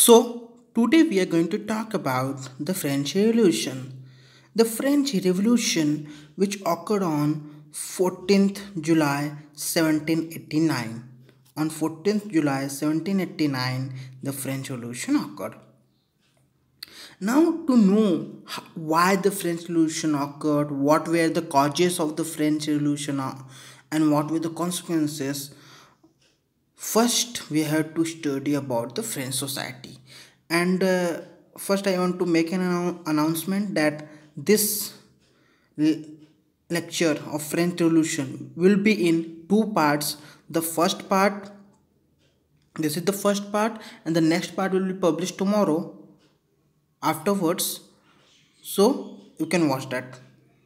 So, today we are going to talk about the French Revolution. The French Revolution, which occurred on 14th July 1789. On 14th July 1789, the French Revolution occurred. Now, to know why the French Revolution occurred, what were the causes of the French Revolution, and what were the consequences, first we have to study about the French society. And first I want to make an announcement that this l- lecture of French Revolution will be in two parts. The first part, this is the first part, and the next part will be published tomorrow afterwards, so you can watch that.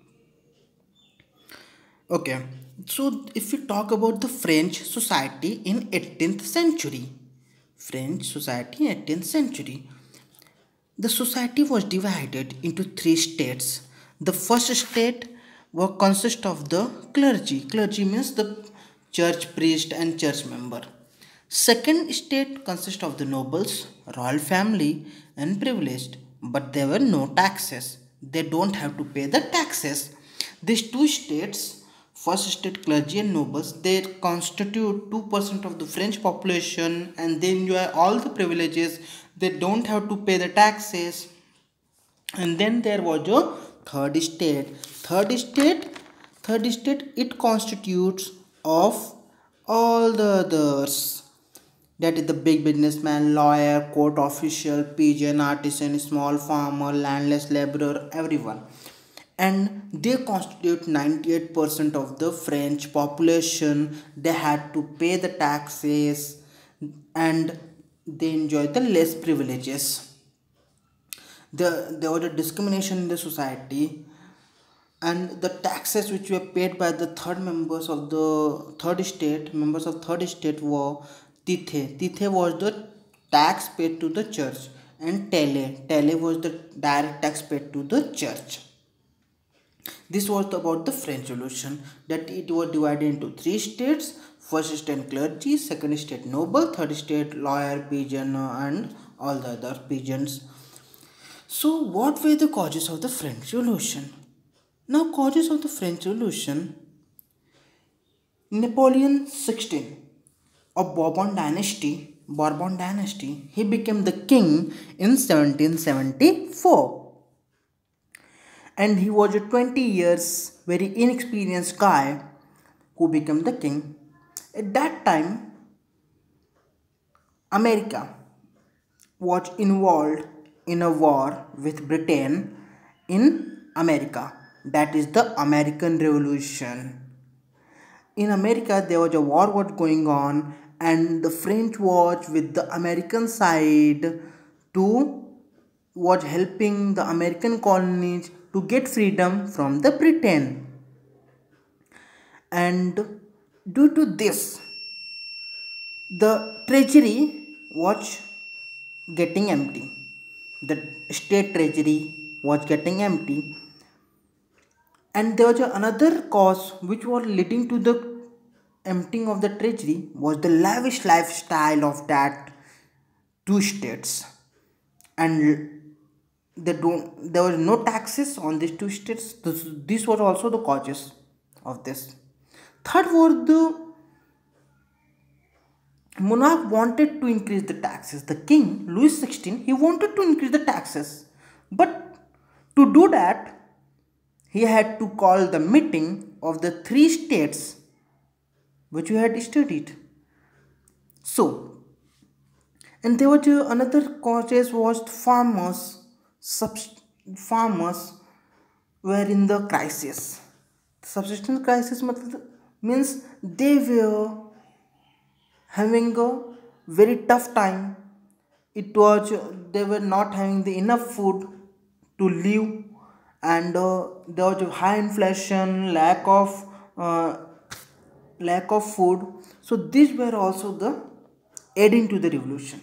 Okay, so if we talk about the French society in 18th century, French society in 18th century, the society was divided into three states. The first state will consist of the clergy. Clergy means the church priest and church member. Second state consists of the nobles, royal family, and privileged, but there were no taxes. They don't have to pay the taxes. These two states, first state clergy and nobles, they constitute 2% of the French population and they enjoy all the privileges. They don't have to pay the taxes. And then there was a third state. Third state, it constitutes of all the others, that is the big businessman, lawyer, court official, pigeon, artisan, small farmer, landless laborer, everyone. And they constitute 98% of the French population. They had to pay the taxes and they enjoy the less privileges. There was a discrimination in the society, and the taxes which were paid by the third state were tithe. Tithe was the tax paid to the church, and tele was the direct tax paid to the church. This was about the French Revolution, that it was divided into three states. First state clergy, second state noble, third state lawyer, pigeon, and all the other pigeons. So, what were the causes of the French Revolution? Now, causes of the French Revolution: Napoleon 16 of Bourbon dynasty, he became the king in 1774, and he was a 20 years very inexperienced guy who became the king. At that time, America was involved in a war with Britain in America. That is the American Revolution. In America, there was a war was going on, and the French was with the American side to was helping the American colonies to get freedom from the Britain. And due to this, the treasury was getting empty. The state treasury was getting empty, and there was another cause which was leading to the emptying of the treasury was the lavish lifestyle of that two states, and there was no taxes on these two states. This was also the causes of this. Third was the monarch wanted to increase the taxes. The king Louis XVI, he wanted to increase the taxes, but to do that he had to call the meeting of the three states which we had studied. So, and there was another causes was farmers were in the crisis. Subsistence crisis means they were having a very tough time. It was they were not having the enough food to live, and there was a high inflation, uh, lack of food. So these were also the adding to the revolution.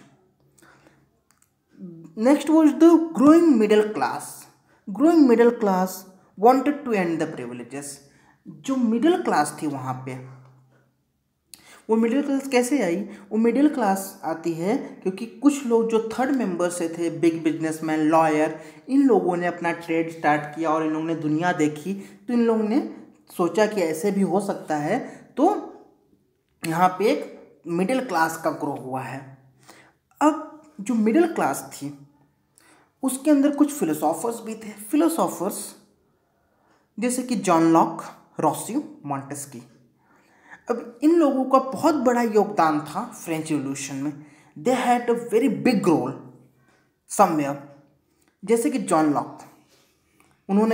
Next was the growing middle class. Growing middle class wanted to end the privileges. जो middle class थी वहाँ पे वो middle class कैसे आई? वो middle class आती है क्योंकि कुछ लोग जो थर्ड मेंबर से थे, बिग बिजनेसमैन, लॉयर, इन लोगों ने अपना ट्रेड स्टार्ट किया और इन लोगों ने दुनिया देखी, तो इन लोगों ने सोचा कि ऐसे भी हो सकता है, तो यहाँ पे एक मिडिल क्लास का ग्रो हुआ है। अब जो मिडिल क्लास थी उसके अंदर कुछ फिलोसोफर्स भी थे, फिलोसोफर्स जैसे कि जॉन लॉक, रोस्यू, मॉन्टेस्क्यू। अब इन लोगों का बहुत बड़ा योगदान था फ्रेंच रिवॉल्यूशन में। They had a very big role somewhere. जैसे कि जॉन लॉक, उन्होंने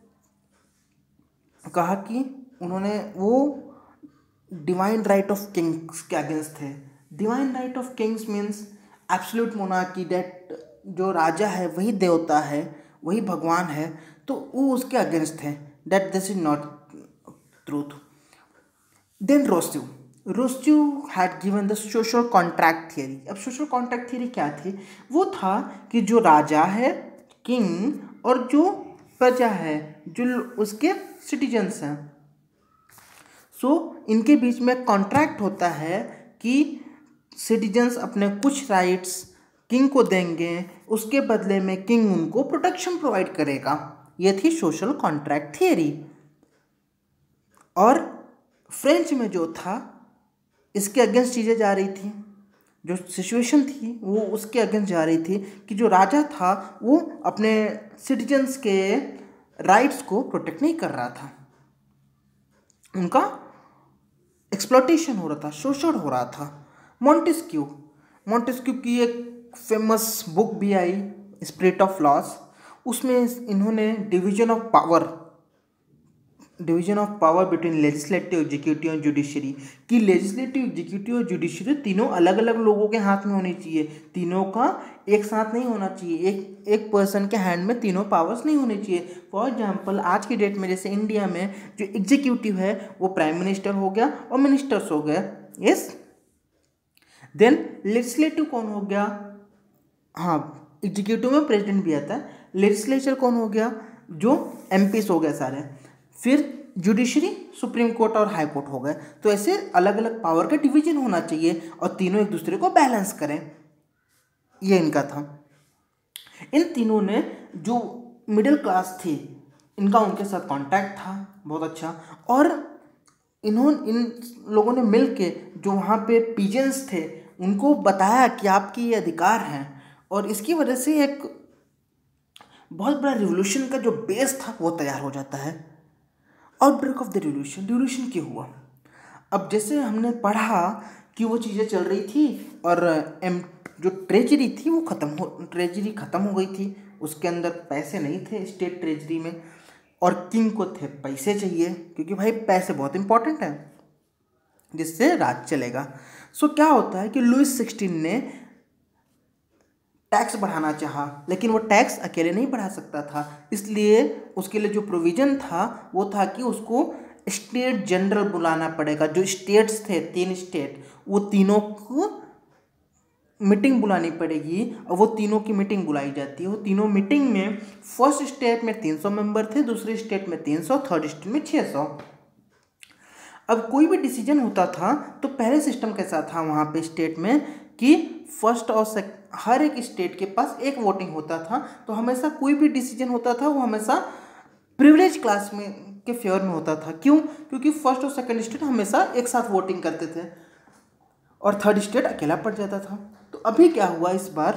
कहा कि वो डिवाइन राइट ऑफ किंग्स के अगेंस्ट थे। Divine right of kings means absolute monarchy, that जो राजा है वही देवता है, वही भगवान है, तो वो उसके अगेंस्ट थे, that this is not truth. Then Rousseau had given the social contract theory. अब सोशल कॉन्ट्रैक्ट थियरी क्या थी? वो था कि जो राजा है, किंग, और जो प्रजा है, जो उसके सिटीजन्स हैं, इनके बीच में कॉन्ट्रैक्ट होता है कि सिटीजन्स अपने कुछ राइट्स किंग को देंगे, उसके बदले में किंग उनको प्रोटेक्शन प्रोवाइड करेगा। ये थी सोशल कॉन्ट्रैक्ट थियरी। और फ्रेंच में जो था, इसके अगेंस्ट चीज़ें जा रही थी, जो सिचुएशन थी वो उसके अगेंस्ट जा रही थी कि जो राजा था वो अपने सिटीजन्स के राइट्स को प्रोटेक्ट नहीं कर रहा था, उनका एक्सप्लॉयटेशन हो रहा था, शोषण हो रहा था। मॉन्टेस्क्यू की एक फेमस बुक भी आई, स्पिरिट ऑफ लॉस। उसमें इन्होंने division of power between legislative, executive और जुडिशरी कि लेजिस्लेटिव, एग्जीक्यूटिव और जुडिशरी तीनों अलग अलग लोगों के हाथ में होनी चाहिए, तीनों का एक साथ नहीं होना चाहिए, एक पर्सन के हैंड में तीनों पावर्स नहीं होनी चाहिए। फॉर एग्जांपल आज की डेट में जैसे इंडिया में जो एग्जीक्यूटिव है वो प्राइम मिनिस्टर हो गया और मिनिस्टर्स हो गए, यस। देन लेजिस्लेटिव कौन हो गया? हाँ, एग्जीक्यूटिव में प्रेसिडेंट भी आता है। लेजिस्लेचर कौन हो गया? जो एमपीस हो गए सारे। फिर जुडिशरी, सुप्रीम कोर्ट और हाई कोर्ट हो गए। तो ऐसे अलग अलग पावर का डिवीजन होना चाहिए और तीनों एक दूसरे को बैलेंस करें, ये इनका था। इन तीनों ने, जो मिडिल क्लास थी, इनका उनके साथ कांटेक्ट था बहुत अच्छा, और इन लोगों ने मिल के जो वहाँ पे पीजेंट्स थे उनको बताया कि आपकी ये अधिकार हैं, और इसकी वजह से एक बहुत बड़ा रिवोल्यूशन का जो बेस था वो तैयार हो जाता है। आउटब्रेक ऑफ द रिवोल्यूशन क्यों हुआ? अब जैसे हमने पढ़ा कि वो चीज़ें चल रही थी और जो ट्रेजरी थी वो ट्रेजरी ख़त्म हो गई थी, उसके अंदर पैसे नहीं थे स्टेट ट्रेजरी में, और किंग को थे पैसे चाहिए, क्योंकि भाई पैसे बहुत इंपॉर्टेंट है जिससे राज चलेगा। सो क्या होता है कि लुइस 16 ने टैक्स बढ़ाना चाहा, लेकिन वो टैक्स अकेले नहीं बढ़ा सकता था, इसलिए उसके लिए जो प्रोविज़न था वो था कि उसको स्टेट जनरल बुलाना पड़ेगा। जो स्टेट्स थे, 3 स्टेट, वो तीनों को मीटिंग बुलानी पड़ेगी, और वो तीनों की मीटिंग बुलाई जाती है। वो तीनों मीटिंग में फर्स्ट स्टेट में 300 मेंबर थे, दूसरे स्टेट में 300, थर्ड स्टेट में 600। अब कोई भी डिसीजन होता था तो पहले सिस्टम कैसा था वहाँ पे स्टेट में कि फर्स्ट और हर एक स्टेट के पास एक वोटिंग होता था, तो हमेशा कोई भी डिसीजन होता था वो हमेशा प्रिविलेज क्लास में के फेवर में होता था। क्यों? क्योंकि फर्स्ट और सेकंड स्टेट हमेशा एक साथ वोटिंग करते थे और थर्ड स्टेट अकेला पड़ जाता था। तो अभी क्या हुआ, इस बार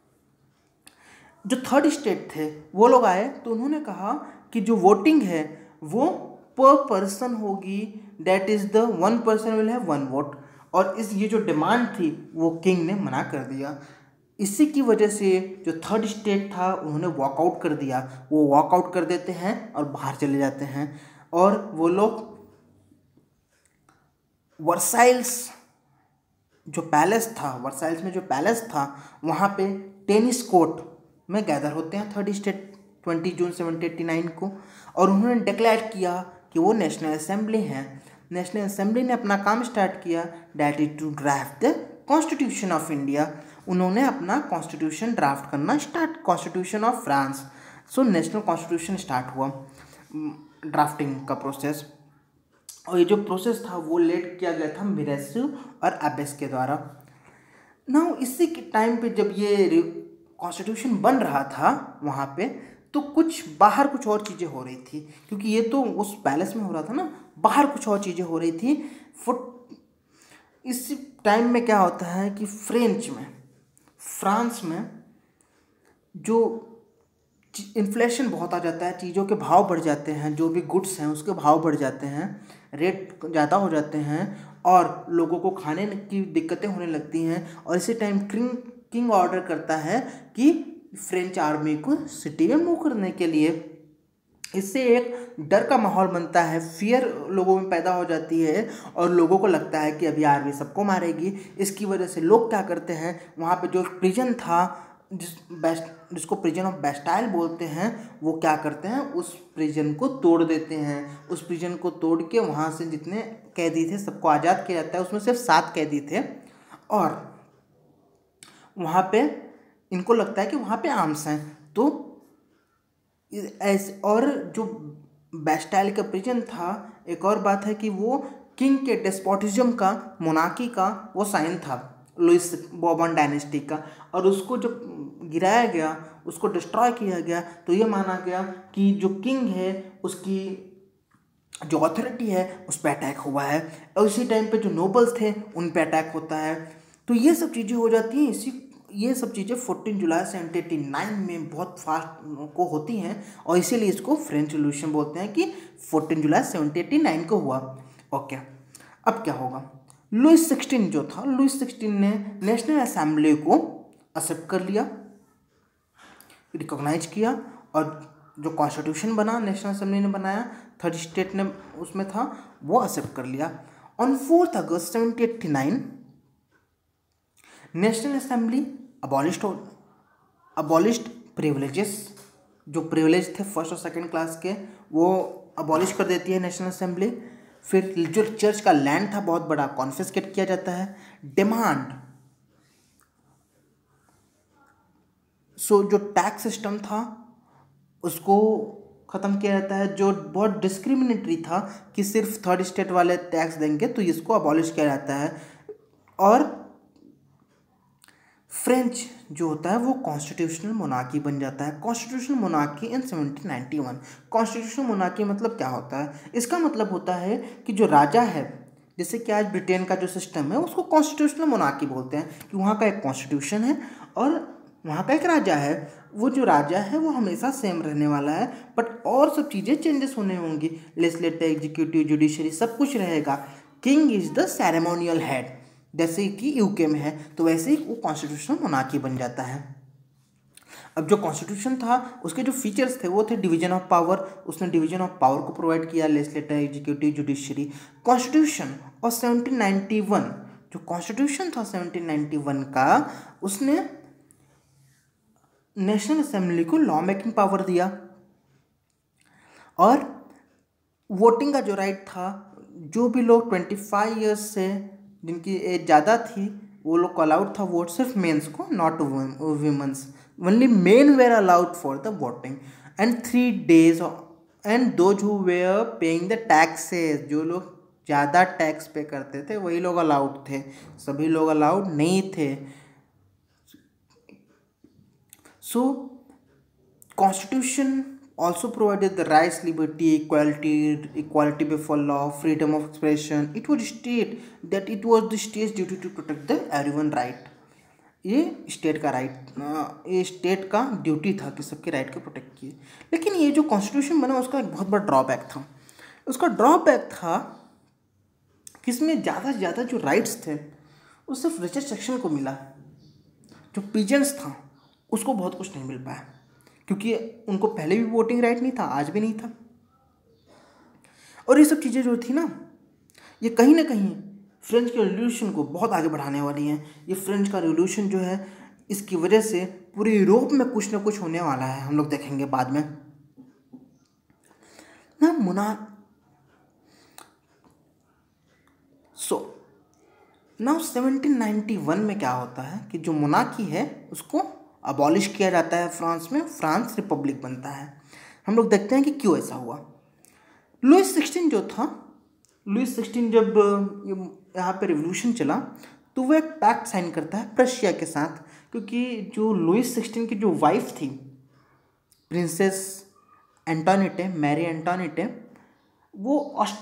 जो थर्ड स्टेट थे वो लोग आए, तो उन्होंने कहा कि जो वोटिंग है वो पर पर्सन होगी, that is the 1 person will have 1 vote, और ये जो डिमांड थी वो किंग ने मना कर दिया। इसी की वजह से जो थर्ड स्टेट था उन्होंने वॉकआउट कर दिया। वो वॉकआउट कर देते हैं और बाहर चले जाते हैं, और वो लोग वर्साइल्स में जो पैलेस था वहाँ पे टेनिस कोर्ट में गैदर होते हैं थर्ड स्टेट 20 जून 1789 को, और उन्होंने डिक्लेयर किया कि वो नेशनल असेंबली हैं। नेशनल असेंबली ने अपना काम स्टार्ट किया, that is to draft the constitution of India. उन्होंने अपना कॉन्स्टिट्यूशन ड्राफ्ट करना start, constitution of France. So national constitution start हुआ, ड्राफ्टिंग का प्रोसेस। और ये जो प्रोसेस था वो लेड किया गया था मिरेसु और एबेस के द्वारा। नाउ इसी के टाइम पे जब ये कॉन्स्टिट्यूशन बन रहा था वहाँ पे, तो कुछ बाहर कुछ और चीज़ें हो रही थी, क्योंकि ये तो उस पैलेस में हो रहा था ना, बाहर कुछ और चीज़ें हो रही थी। इस टाइम में क्या होता है कि फ्रांस में जो इन्फ्लेशन बहुत आ जाता है, चीज़ों के भाव बढ़ जाते हैं, जो भी गुड्स हैं उसके भाव बढ़ जाते हैं, रेट ज़्यादा हो जाते हैं और लोगों को खाने की दिक्कतें होने लगती हैं। और इसी टाइम किंग ऑर्डर करता है कि फ्रेंच आर्मी को सिटी में मूव करने के लिए। इससे एक डर का माहौल बनता है, फियर लोगों में पैदा हो जाती है और लोगों को लगता है कि अभी आर्मी सबको मारेगी। इसकी वजह से लोग क्या करते हैं, वहाँ पे जो प्रिजन था जिसको प्रिजन ऑफ बैस्टाइल बोलते हैं, वो क्या करते हैं, उस प्रिजन को तोड़ देते हैं। उस प्रिजन को तोड़ के वहाँ से जितने कैदी थे सबको आज़ाद किया जाता है। उसमें सिर्फ 7 कैदी थे और वहाँ पे इनको लगता है कि वहाँ पे आर्म्स हैं। तो ऐसे, और जो बैस्टाइल का प्रिजन था, एक और बात है कि वो किंग के डेस्पोटिज्म का, मोनार्की का वो साइन था, लुइस बourbon डायनेस्टी का। और उसको जब गिराया गया, उसको डिस्ट्रॉय किया गया, तो ये माना गया कि जो किंग है उसकी जो अथॉरिटी है उस पर अटैक हुआ है। और इसी टाइम पे जो नोबल्स थे उन पे अटैक होता है। तो ये सब चीज़ें हो जाती हैं। ये सब चीज़ें 14 जुलाई 1789 में बहुत फास्ट को होती हैं और इसीलिए इसको फ्रेंच रिवॉल्यूशन बोलते हैं कि 14 जुलाई 1789 को हुआ। ओके, अब क्या होगा, लुइस 16 जो था, लुइस 16 ने नेशनल असेंबली को एक्सेप्ट कर लिया, रिकॉग्नाइज किया और जो कॉन्स्टिट्यूशन बना नेशनल असेंबली ने बनाया, 3rd स्टेट ने उसमें था, वो एक्सेप्ट कर लिया। On 4 August 1789 national assembly abolished privileges, जो प्रिविलेज थे फर्स्ट और सेकंड क्लास के, वो अबॉलिश कर देती है नेशनल असेंबली। फिर जो चर्च का लैंड था बहुत बड़ा, कॉन्फिस्केट किया जाता है। डिमांड, जो टैक्स सिस्टम था उसको ख़त्म किया जाता है, जो बहुत डिस्क्रिमिनेटरी था कि सिर्फ 3rd स्टेट वाले टैक्स देंगे, तो इसको अबॉलिश किया जाता है। और फ्रेंच जो होता है वो कॉन्स्टिट्यूशनल मोनार्की बन जाता है। Constitutional monarchy in 1791। Constitutional monarchy मतलब क्या होता है, इसका मतलब होता है कि जो राजा है, जैसे कि आज ब्रिटेन का जो सिस्टम है उसको कॉन्स्टिट्यूशनल मोनार्की बोलते हैं, कि वहाँ का एक कॉन्स्टिट्यूशन है और वहाँ का एक राजा है। वो जो राजा है वो हमेशा सेम रहने वाला है, बट और सब चीज़ें चेंजेस होने होंगी, लेजिस्लेटिव, एग्जीक्यूटिव, जुडिशरी सब कुछ रहेगा। King is the ceremonial head, जैसे कि यूके में है, तो वैसे ही वो कॉन्स्टिट्यूशनल मोनार्की बन जाता है। अब जो कॉन्स्टिट्यूशन था उसके जो फीचर्स थे वो थे डिवीजन ऑफ पावर। उसने डिवीजन ऑफ पावर को प्रोवाइड किया, लेजिस्लेटिव, एग्जीक्यूटिव, जुडिशरी। कॉन्स्टिट्यूशन और 1791, जो कॉन्स्टिट्यूशन था 1791 का, उसने नेशनल असेंबली को लॉ मेकिंग पावर दिया और वोटिंग का जो राइट था, जो भी लोग 25 ईयर्स से जिनकी एज ज़्यादा थी वो लोग को अलाउड था वोट, सिर्फ मेंस को, not womens. Only men were allowed for the voting and 3 days and those who were paying the taxes, जो लोग ज़्यादा टैक्स पे करते थे वही लोग अलाउड थे, सभी लोग अलाउड नहीं थे। So constitution also provided the rights, liberty, equality before law, freedom of expression. It would state that it was the state's duty to protect the everyone right. ये स्टेट का राइट, ये state का duty था कि सबके right को protect किए। लेकिन ये जो कॉन्स्टिट्यूशन बना उसका एक बहुत बड़ा ड्रॉबैक था। उसका ड्रॉबैक था कि इसमें ज़्यादा से ज़्यादा जो राइट्स थे वो सिर्फ रिचर सेक्शन को मिला, जो पीजेंट्स था उसको बहुत कुछ नहीं मिल पाया, क्योंकि उनको पहले भी वोटिंग राइट नहीं था, आज भी नहीं था। और ये सब चीज़ें जो थी ना, ये कहीं ना कहीं फ्रेंच के रिवॉल्यूशन को बहुत आगे बढ़ाने वाली हैं। ये फ्रेंच का रिवॉल्यूशन जो है, इसकी वजह से पूरे यूरोप में कुछ ना कुछ होने वाला है, हम लोग देखेंगे बाद में ना। नाउ 1791 में क्या होता है कि जो मोनार्की है उसको अबॉलिश किया जाता है फ्रांस में, फ्रांस रिपब्लिक बनता है। हम लोग देखते हैं कि क्यों ऐसा हुआ। लुइस 16 जो था लुइस 16 जब यहाँ पे रिवोल्यूशन चला तो वो एक पैक्ट साइन करता है प्रशिया के साथ, क्योंकि जो लुइस 16 की जो वाइफ थी प्रिंसेस एंटोनेटे, मैरी एंटोनेटे, वो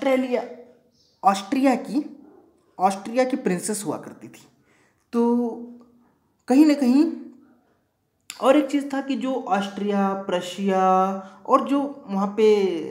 ऑस्ट्रिया की प्रिंसेस हुआ करती थी। तो कहीं ना कहीं और एक चीज़ था कि जो ऑस्ट्रिया, प्रशिया और जो वहाँ पे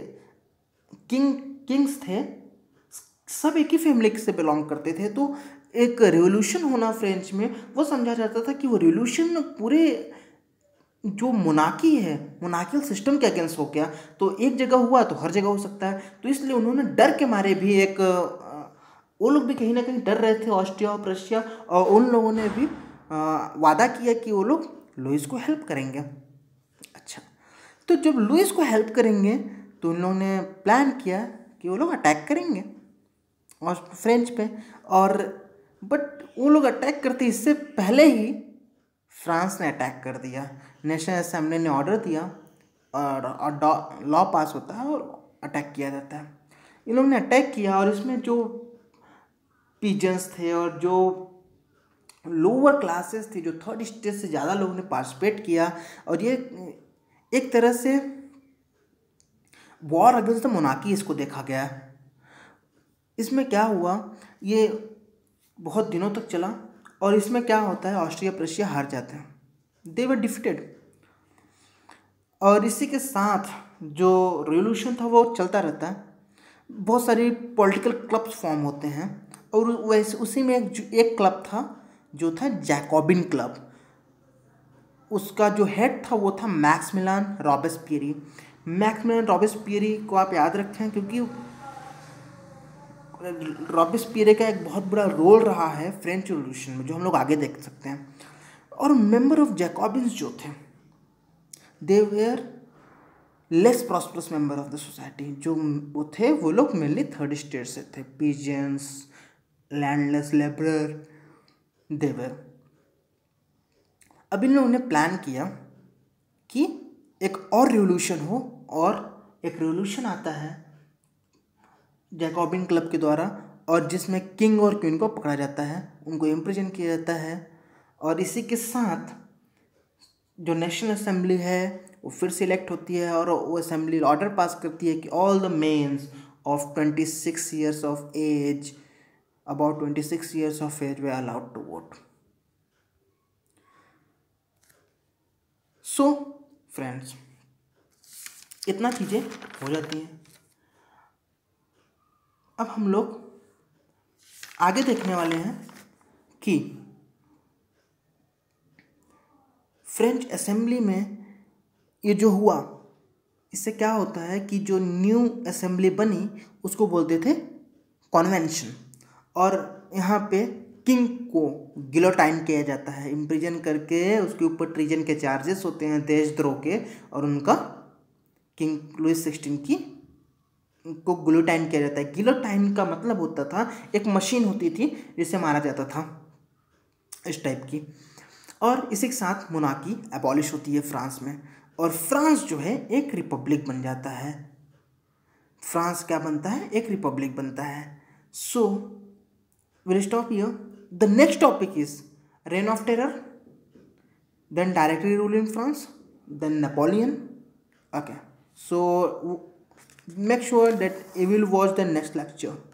किंग्स थे सब एक ही फैमिली से बिलोंग करते थे। तो एक रिवोल्यूशन होना फ्रेंच में वो समझा जाता था कि वो रिवोल्यूशन पूरे जो मोनार्की है, मोनार्कियल सिस्टम के अगेंस्ट हो गया। तो एक जगह हुआ तो हर जगह हो सकता है। तो इसलिए उन्होंने डर के मारे भी वो लोग भी कहीं ना कहीं डर रहे थे, ऑस्ट्रिया और प्रशिया, और उन लोगों ने भी वादा किया कि वो लोग लुइस को हेल्प करेंगे। अच्छा, तो जब लुइस को हेल्प करेंगे तो उन लोगों ने प्लान किया कि वो लोग अटैक करेंगे और फ्रेंच पे, और बट वो लोग अटैक करते इससे पहले ही फ्रांस ने अटैक कर दिया। नेशनल असेंबली ने ऑर्डर दिया और लॉ पास होता है और अटैक किया जाता है। इन लोगों ने अटैक किया और इसमें जो पीजेंस थे और जो लोअर क्लासेस थी, जो थर्ड स्टेज से ज़्यादा लोगों ने पार्टिसिपेट किया, और ये एक तरह से वॉर अगेंस्ट द मोनार्की इसको देखा गया। इसमें क्या हुआ, ये बहुत दिनों तक चला और इसमें क्या होता है, ऑस्ट्रिया प्रशिया हार जाते हैं, दे वर डिफीटेड। और इसी के साथ जो रिवोल्यूशन था वो चलता रहता है। बहुत सारी पॉलिटिकल क्लब्स फॉर्म होते हैं और वैसे उसी में एक क्लब था जो था जैकोबिन क्लब। उसका जो हेड था वो था मैक्सिमिलियन रॉबेस्पियरी। मैक्सिमिलियन रॉबेस्पियरी को आप याद रखें क्योंकि रॉबेस्पियरे का एक बहुत बड़ा रोल रहा है फ्रेंच रिवोल्यूशन में, जो हम लोग आगे देख सकते हैं। और मेंबर ऑफ जैकोबिन्स जो थे, they were less prosperous member of the society. जो वो थे वो लोग मेनली थर्ड स्टेट से थे, पीजेंस, लैंडलेस लेबरर, देवर। अब इन लोगों ने प्लान किया कि एक और रिवोल्यूशन हो, और एक रिवोल्यूशन आता है जैकोबिन क्लब के द्वारा, और जिसमें किंग और क्वीन को पकड़ा जाता है, उनको इम्प्रिजन किया जाता है। और इसी के साथ जो नेशनल असेंबली है वो फिर से इलेक्ट होती है और वो असेंबली ऑर्डर पास करती है कि all the mens of 26 years of age, about 26 years of age were allowed to vote. So friends, इतना चीज़ें हो जाती हैं। अब हम लोग आगे देखने वाले हैं कि फ्रेंच असेंबली में ये जो हुआ, इससे क्या होता है कि जो न्यू असेंबली बनी उसको बोलते थे कॉन्वेंशन। और यहाँ पे किंग को गिलोटाइन किया जाता है, इम्प्रिजन करके उसके ऊपर ट्रीजन के चार्जेस होते हैं, देशद्रोह के, और उनका किंग लुइस 16 की को गिलोटाइन किया जाता है। गिलोटाइन का मतलब होता था एक मशीन होती थी जिससे मारा जाता था, इस टाइप की। और इसी के साथ मोनार्की एबॉलिश होती है फ्रांस में, और फ्रांस जो है एक रिपब्लिक बन जाता है। फ्रांस क्या बनता है, एक रिपब्लिक बनता है। So will stop here. The next topic is reign of terror, then directory rule in France, then Napoleon. Okay, so make sure that you will watch the next lecture.